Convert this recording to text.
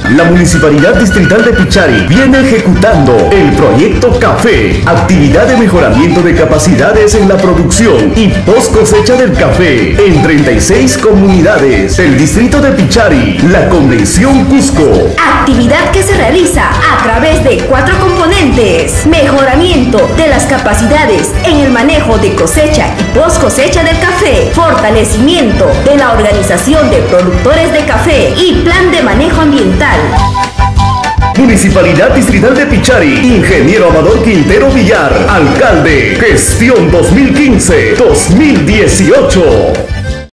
La Municipalidad Distrital de Pichari viene ejecutando el proyecto Café, actividad de mejoramiento de capacidades en la producción y post cosecha del café en 36 comunidades. El distrito de Pichari, la Convención Cusco. Actividad que se realiza a través de 4 componentes: mejoramiento de las capacidades en el manejo de cosecha y post cosecha del café, fortalecimiento de la organización de productores de café y plan de manejo ambiental. Municipalidad Distrital de Pichari, Ingeniero Amador Quintero Villar, Alcalde, gestión 2015-2018.